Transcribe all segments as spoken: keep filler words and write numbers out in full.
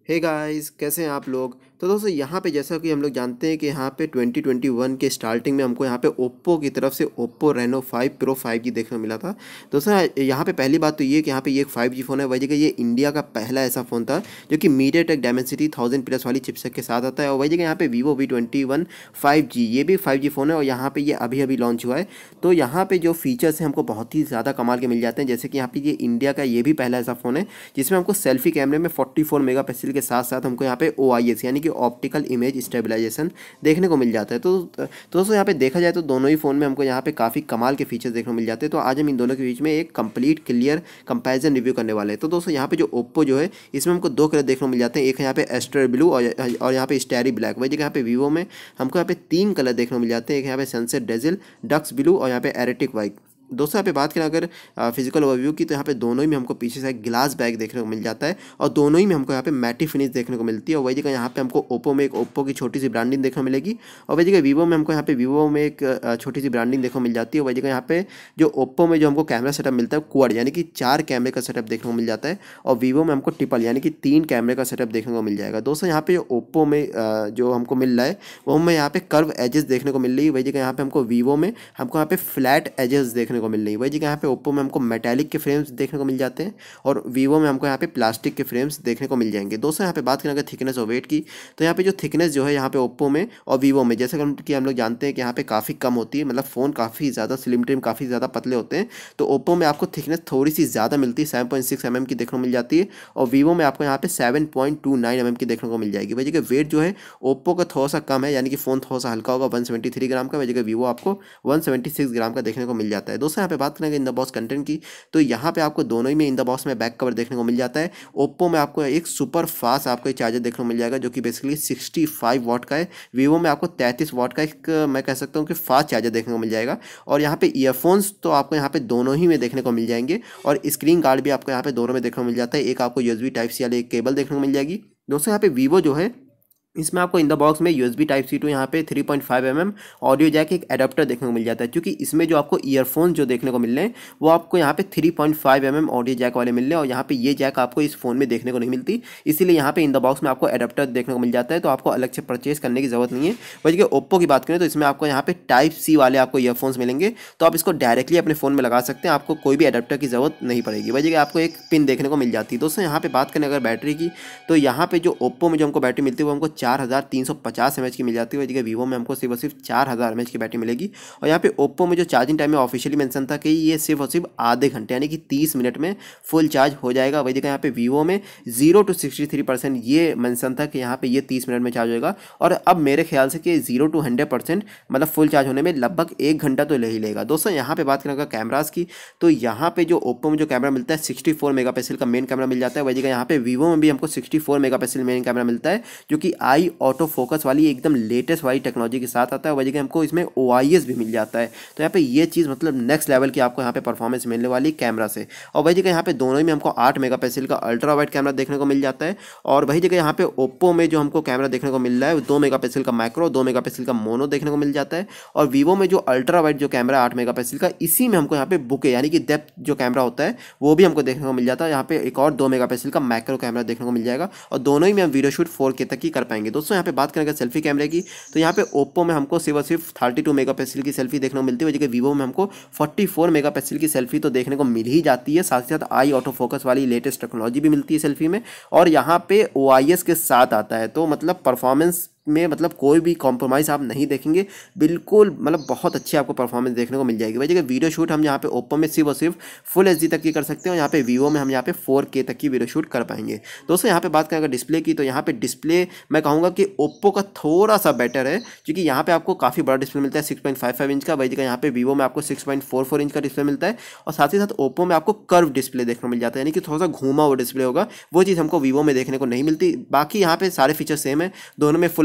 Hey guys, कैसे हैं आप लोग। तो दोस्तों यहाँ पे जैसा कि हम लोग जानते हैं कि यहाँ पे ट्वेंटी ट्वेंटी वन के स्टार्टिंग में हमको यहाँ पे ओप्पो की तरफ से Oppo Reno five pro five G देखने को मिला था। दोस्तों यहाँ पे पहली बात तो ये कि यहाँ पे ये एक फाइव जी फ़ोन है। वही जगह ये इंडिया का पहला ऐसा फ़ोन था जो कि मीडियाटेक डायमेंसिटी थाउजेंड प्लस वाली चिपसेट के साथ आता है। और वही जगह यहाँ पे Vivo V twenty one five G ये भी फाइव जी फ़ोन है और यहाँ पे ये अभी अभी लॉन्च हुआ है। तो यहाँ पे जो फीचर्स हैं हमको बहुत ही ज़्यादा कमाल के मिल जाते हैं। जैसे कि यहाँ पे ये इंडिया का ये भी पहला ऐसा फ़ोन है जिसमें हमको सेल्फी कैमरे में फोर्टी फोर मेगा पिक्सल के साथ साथ हमको यहाँ पे ओ आई एस यानी कि ऑप्टिकल इमेज स्टेबलाइजेशन देखने को मिल जाता है। तो तो दोस्तों यहाँ पे देखा जाए तो दोनों ही फ़ोन में हमको यहाँ पे काफ़ी कमाल के फीचर्स देखने को मिल जाते हैं। तो आज हम इन दोनों के बीच में एक कंप्लीट क्लियर कंपैरिजन रिव्यू करने वाले हैं। तो दोस्तों यहाँ पे जो ओप्पो जो है इसमें हमको दो कलर देखने को मिल जाते हैं। एक है यहाँ पे एस्टर ब्लू और और यहाँ पे स्टैरी ब्लैक। वही जगह यहाँ पे वीवो में हमको यहाँ पे तीन कलर देखने को मिल जाते हैं। एक यहाँ पे सनसेट डेजिल, डक्स ब्लू और यहाँ पे एरेटिक वाइट। दोस्तों यहाँ पे बात करें अगर फिजिकल ओवरव्यू की तो यहाँ पे दोनों ही में हमको पीछे से ग्लास बैग देखने को मिल जाता है और दोनों ही में हमको यहाँ पे मैटी फिनिश देखने को मिलती है। और वही जगह यहाँ पे हमको ओप्पो में एक ओप्पो की छोटी सी ब्रांडिंग देखने को मिलेगी और वही जगह वीवो में हमको यहाँ पे वीवो में एक छोटी सी ब्रांडिंग देखने को मिल जाती है। वही जगह यहाँ पे जो ओप्पो में जो हमको कैमरा सेटअप मिलता है क्वाड यानी कि चार कैमरे का सेटअप देखने को मिल जाता है और वीवो में हमको ट्रिपल यानी कि तीन कैमरे का सेटअप देखने को मिल जाएगा। दोस्तों यहाँ पे जो ओप्पो में जो हमको मिल रहा है वो हमें यहाँ पे कर्व एजेस देखने को मिल रही है। वही जगह यहाँ पे हमको वीवो में हमको यहाँ पे फ्लैट एजेस देखने को मिल रही है। वही जगह यहाँ पे ओप्पो में हमको मेटालिक के फ्रेम्स देखने को मिल जाते हैं और वीवो में हमको यहाँ पे प्लास्टिक के फ्रेम्स देखने को मिल जाएंगे। दोस्तों यहाँ पे बात करें अगर थिकनेस और वेट की तो यहाँ पे जो थिकनेस जो है यहाँ पे ओप्पो में और वीवो में जैसे कि हम लोग जानते हैं कि यहाँ पे काफ़ी कम होती है, मतलब फ़ोन काफ़ी ज़्यादा स्लिम ट्रिम काफ़ी ज़्यादा पतले होते हैं। तो ओप्पो में आपको थिकनेस थोड़ी सी ज़्यादा मिलती है, seven point six M M की देखने को मिल जाती है और वीवो में आपको यहाँ पे seven point two nine M M की देखने को मिल जाएगी। वही जगह वेट जो है ओप्पो का थोड़ा सा कम है यानी कि फ़ोन थोड़ा सा हल्का होगा, वन सेवेंटी थ्री ग्राम का। वही जगह वीवो आपको वन सेवेंटी सिक्स ग्राम का देखने को मिल जाता है। दोस्तों यहाँ पे बात करेंगे इन द बॉक्स कंटेंट की तो यहाँ पे आपको दोनों ही में इन द बॉक्स में बैक कवर देखने को मिल जाता है। ओप्पो में आपको एक सुपर फास्ट आपको एक चार्जर देखने को मिल जाएगा जो कि बेसिकली सिक्सटी फाइव वॉट का है। वीवो में आपको तैंतीस वॉट का एक मैं कह सकता हूँ कि फास्ट चार्जर देखने को मिल जाएगा। और यहाँ पे ईयरफोन्स तो आपको यहाँ पे दोनों ही में देखने को मिल जाएंगे और स्क्रीन गार्ड भी आपको यहाँ पे दोनों में देखने को मिल जाता है। एक आपको यूएसबी टाइप सी वाली एक केबल देखने को मिल जाएगी। दोस्तों यहाँ पे वीवो जो है इसमें आपको इन द बॉक्स में यूएसबी टाइप सी टू यहाँ पे three point five M M audio jack एक एडाप्टर देखने को मिल जाता है, क्योंकि इसमें जो आपको ईयरफोन जो देखने को मिल रहे हैं वो आपको यहाँ पे three point five M M audio jack वाले मिल रहे हैं और यहाँ पे ये जैक आपको इस फोन में देखने को नहीं मिलती, इसीलिए यहाँ पे इन द बॉक्स में आपको एडाप्टर देखने को मिल जाता है। तो आपको अलग से परचेज करने की जरूरत नहीं है। वही ओप्पो की बात करें तो इसमें आपको यहाँ पे टाइप सी वाले आपको ईयरफोन्स मिलेंगे, तो आप इसको डायरेक्टली अपने फोन में लगा सकते हैं, आपको कोई भी एडाप्टर की जरूरत नहीं पड़ेगी। वही आपको एक पिन देखने को मिल जाती है। दोस्तों यहाँ पे बात करें अगर बैटरी की तो यहाँ पे जो ओप्पो में जो हमको बैटरी मिलती है वो हमको चार हज़ार तीन सौ पचास एम एच की मिल जाती है। जगह वीवो में हमको सिर्फ और सिर्फ चार हज़ार एम एच की बैटरी मिलेगी। और यहाँ पे ओप्पो में जो चार्जिंग टाइम में ऑफिशियली मेंशन था कि ये सिर्फ और सिर्फ आधे घंटे यानी कि तीस मिनट में फुल चार्ज हो जाएगा। वही जगह यहाँ पे वीवो में zero to sixty three percent ये मेंशन था कि यहाँ पे ये तीस मिनट में चार्ज होगा। और अब मेरे ख्याल से कि जीरो टू हंड्रेड परसेंट मतलब फुल चार्ज होने में लगभग एक घंटा तो ले ही लेगा। दोस्तों यहाँ पे बात करें अगर कैमरास की तो यहाँ पे जो ओप्पो में जो कैमरा मिलता है सिक्सटी फोर मेगा पिक्सल का मेन कैमरा मिल जाता है। वही जगह यहाँ पे वीवो में भी हमको sixty four mega pixel main camera मिलता है जो कि आई ऑटो फोकस वाली एकदम लेटेस्ट वाली टेक्नोलॉजी के साथ आता है। वही जगह हमको इसमें ओ आई एस भी मिल जाता है। तो यहाँ पे ये चीज़ मतलब नेक्स्ट लेवल की आपको यहाँ पे परफॉर्मेंस मिलने वाली कैमरा से। और वही जगह यहाँ पे दोनों ही में हमको आठ मेगा पिक्सल का अल्ट्रा वाइड कैमरा देखने को मिल जाता है। और वही जगह यहाँ पे ओप्पो में जो हमको कैमरा देखने को मिल रहा है दो मेगा पिक्सल का मैक्रो, दो मेगा पिक्सल का मोनो देखने को मिल जाता है। और वीवो में जो अल्ट्रा वाइड जो कैमरा आठ मेगा पिक्सल का, इसी में हमको यहाँ पे बुके यानी कि डेप्थ जो कैमरा होता है वो भी हमको देखने को मिल जाता है। यहाँ पे एक और दो मेगा पिक्सल का मैक्रो कैमरा देखने को मिल जाएगा और दोनों ही में हम वीडियो शूट फोर के तक ही कर पाएंगे। दोस्तों यहाँ पे बात करेंगे सेल्फी कैमरे की तो यहाँ पे ओप्पो में हमको सिर्फ और सिर्फ थर्टी टू मेगा पिक्सल की सेल्फी देखने को मिलती है। वजह वीवो में हमको फोर्टी फोर मेगा पिक्सल की सेल्फी तो देखने को मिल ही जाती है। साथ ही साथ आई ऑटो फोकस वाली लेटेस्ट टेक्नोलॉजी भी मिलती है सेल्फी में और यहाँ पे ओ आई एस के साथ आता है। तो मतलब परफॉर्मेंस में मतलब कोई भी कॉम्प्रोमाइज़ आप नहीं देखेंगे, बिल्कुल मतलब बहुत अच्छी आपको परफॉर्मेंस देखने को मिल जाएगी। वही जगह वीडियो शूट हम यहाँ पे ओप्पो में सिर्फ और सिर्फ फुल एच डी तक की कर सकते हैं और यहाँ पे वीवो में हम यहाँ पे फोर के तक की वीडियो शूट कर पाएंगे। दोस्तों यहाँ पे बात करें अगर डिस्प्ले की तो यहाँ पे डिस्प्ले मैं कहूँगा कि ओप्पो का थोड़ा सा बेटर है, क्योंकि यहाँ पे आपको काफ़ी बड़ा डिस्प्ले मिलता है six point five five inch का। वही जगह यहाँ पे वीवो में आपको six point four four inch का डिस्प्ले मिलता है और साथ ही साथ ओप्पो में आपको कर्व डिस्प्ले देखने को मिल जाता है, यानी कि थोड़ा सा घूमा हुआ डिस्प्ले होगा। वो चीज़ हमको वीवो में देखने को नहीं मिलती। बाकी यहाँ पे सारे फीचर सेम है, दोनों में full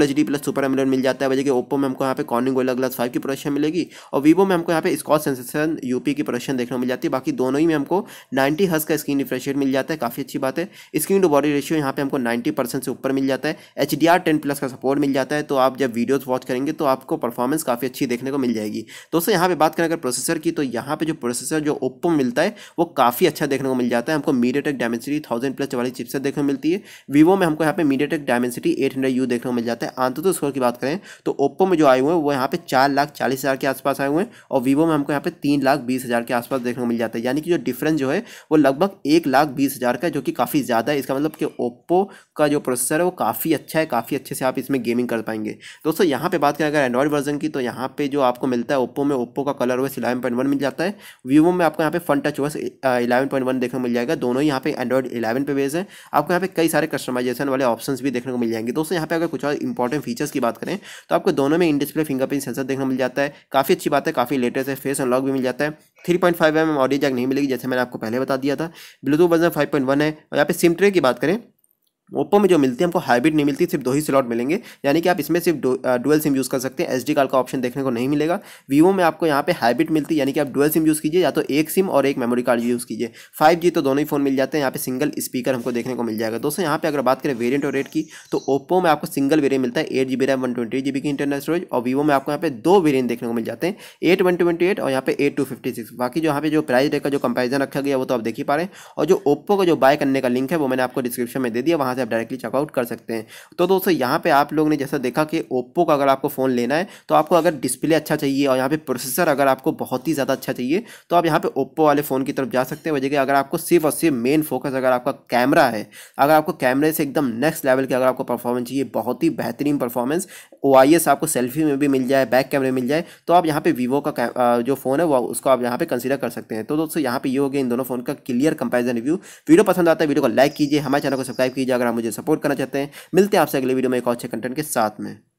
H D plus super AMOLED मिल जाता है। वजह कि ओप्पो में हमको यहाँ पे कॉर्निंग गोरिल्ला ग्लास फाइव की प्रोसेसर मिलेगी और वीवो में हमको यहाँ पे स्कॉच सेंसेशन यूपी की प्रोसेसर देखने को मिल जाती है। बाकी दोनों ही में हमको नाइंटी हर्ट्ज का स्क्रीन रिफ्रेश रेट मिल जाता है, काफ़ी अच्छी बात है। स्क्रीन टू बॉडी रेशियो यहाँ पे हमको नाइंटी परसेंट से ऊपर मिल जाता है। H D R ten plus का सपोर्ट मिल जाता है, तो आप जब वीडियोस वॉच करेंगे तो आपको परफॉर्मेंस काफ़ी अच्छी देखने को मिल जाएगी। दोस्तों यहाँ पे बात करें अगर प्रोसेसर की, तो यहाँ पे जो प्रोसेसर जो ओप्पो में मिलता है वो काफ़ी अच्छा देखने को मिल जाता है। हमको मीडियाटेक डायमेंसिटी थाउजेंड प्लस वाली चिपसेट देखने को मिलती है। वीवो में हमको यहाँ पे MediaTek Dimensity eight hundred U देखने को मिल जाता है। आंतरिक स्कोर की बात करें तो ओप्पो में जो आए हुए हैं वो यहाँ पे चार लाख चालीस हज़ार के आसपास आए हुए हैं और वीवो में हमको यहाँ पे तीन लाख बीस हज़ार के आसपास देखने को मिल जाता है। यानी कि जो डिफरेंस जो है वो लगभग एक लाख बीस हज़ार का है, जो कि काफ़ी ज़्यादा है। इसका मतलब कि ओप्पो का जो प्रोसेसर है वो काफ़ी अच्छा है, काफ़ी अच्छे से आप इसमें गेमिंग कर पाएंगे। दोस्तों यहाँ पे बात करें अगर एंड्रॉइड वर्जन की, तो यहाँ पे जो आपको मिलता है ओप्पो में, ओप्पो का Color OS eleven point one मिल जाता है। वीवो में आपको यहाँ पे Funtouch OS eleven point one देखने को मिल जाएगा। दोनों ही यहाँ पे एंड्रॉइड इलेवन पे बेस है। आपको यहाँ पे कई सारे कस्टमाइजेशन वाले ऑप्शंस भी देखने को मिल जाएंगे। दोस्तों यहाँ पे अगर कुछ और इंपॉर्टेंट फीचर्स की बात करें तो आपको दोनों में इन डिस्प्ले फिंगरप्रिंट सेंसर देखने को मिल जाता है, काफ़ी अच्छी बात है, काफ़ी लेटेस्ट है। फेस अनलॉक भी मिल जाता है। Three point five M M audio jack नहीं मिलेगी, जैसे मैंने आपको पहले बता दिया था। Bluetooth version five point one है। और यहाँ पे सिम ट्रे की बात करें, ओप्पो में जो मिलती है हमको हाइब्रिड नहीं मिलती, सिर्फ दो ही स्लॉट मिलेंगे। यानी कि आप इसमें सिर्फ डुअल सिम यूज़ कर सकते हैं, एसडी कार्ड का ऑप्शन देखने को नहीं मिलेगा। वीवो में आपको यहाँ पे हाइब्रिड मिलती है, यानी कि आप डुअल सिम यूज़ कीजिए, या तो एक सिम और एक मेमोरी कार्ड यूज़ कीजिए। फाइव जी तो दोनों ही फोन मिल जाते हैं। यहाँ पे सिंगल स्पीकर हमको देखने को मिल जाएगा। दोस्तों यहाँ पे अगर बात करें वेरियंट और रेट की, तो ओप्पो में आपको सिंगल वेरियंट मिलता है eight G B RAM one twenty G B की इंटरनल स्टोरेज, और वीवो में आपको यहाँ पे दो वेरियंट देखने को मिल जाते हैं, एट वन ट्वेंटी एट और यहाँ पे एट टू फिफ्टी सिक्स। बाकी जो यहाँ पे जो प्राइस रेट का जो कंपेरिजन रखा गया वो तो आप देख ही पा रहे हैं। और जो ओप्पो का जो बाय करने का लिंक है वो मैंने आपको डिस्क्रिप्शन में दे दिया, वहाँ से आप डायरेक्टली चेकआउट कर सकते हैं। तो दोस्तों यहाँ पे आप लोग ने जैसा देखा कि ओप्पो का अगर आपको फ़ोन लेना है तो आपको अगर डिस्प्ले अच्छा चाहिए और यहाँ पे प्रोसेसर अगर आपको बहुत ही ज़्यादा अच्छा चाहिए तो आप यहाँ पे ओप्पो वाले फ़ोन की तरफ जा सकते हैं। वजह कि अगर आपको सिर्फ और सिर्फ मेन फोकस अगर आपका कैमरा है, अगर आपको कैमरे से एकदम नेक्स्ट लेवल की अगर आपको परफॉर्मेंस चाहिए, बहुत ही बेहतरीन परफॉर्मेंस, ओ आई एस आपको सेल्फी में भी मिल जाए, बैक कैमरे मिल जाए, तो आप यहाँ पे वीवो का जो फ़ोन है वो उसको आप यहाँ पे कंसीडर कर सकते हैं। तो दोस्तों यहाँ पे ये हो गया इन दोनों फ़ोन का क्लियर कंपेरिजन रिव्यू। वीडियो पसंद आता है वीडियो को लाइक कीजिए, हमारे चैनल को सब्सक्राइब कीजिए अगर आप मुझे सपोर्ट करना चाहते हैं। मिलते हैं आपसे अगले वीडियो में एक और अच्छे कंटेंट के साथ में।